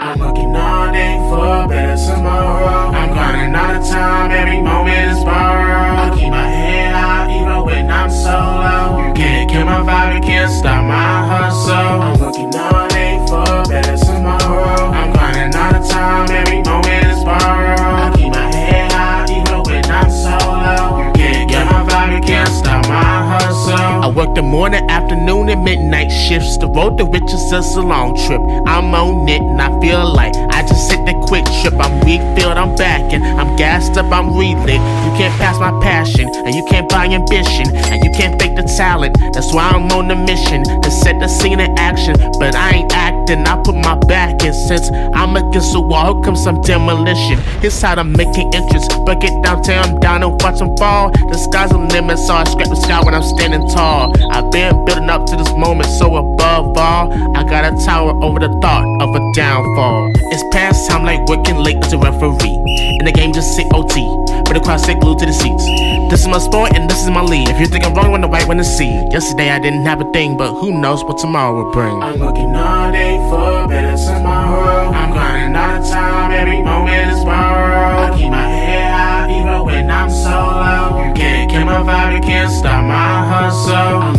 I'm working all day for a better tomorrow. I'm grinding all the time, every moment is borrowed. I keep my head high even when I'm solo. You can't kill my vibe, you can't stop my hustle. I'm working all day for a better tomorrow. I'm grinding all the time, every moment is borrowed. I keep my head high even when I'm solo. You can't kill my vibe, you can't stop my hustle. I work the morning, afternoon, and midnight shifts. The road to riches is a long trip. I'm on it and I feel like I just hit the quick trip. I'm refilled, I'm back and I'm gassed up, I'm relit. You can't pass my passion and you can't buy ambition and you can't fake the talent. That's why I'm on a mission to set the scene in action. But I ain't acting, I put my back in. Since I'm against the wall, here comes some demolition. Here's how I'm making entrance. Break it down, tear them down and watch them fall. The sky's the limit, so I scrape the sky when I'm standing tall. I've been building up to this moment, so above all, I got a tower over the thought of a downfall. It's past time like working late as a referee. And the game just sit OT, but the crowd sit glued to the seats. This is my sport and this is my lead. If you think I'm wrong, I'm the right one to see. Yesterday I didn't have a thing, but who knows what tomorrow will bring. I'm working all day for a better tomorrow. I'm grinding all the time, every moment is borrowed. I keep my head high even when I'm solo. You can't kill my vibe, you can't stop my hustle.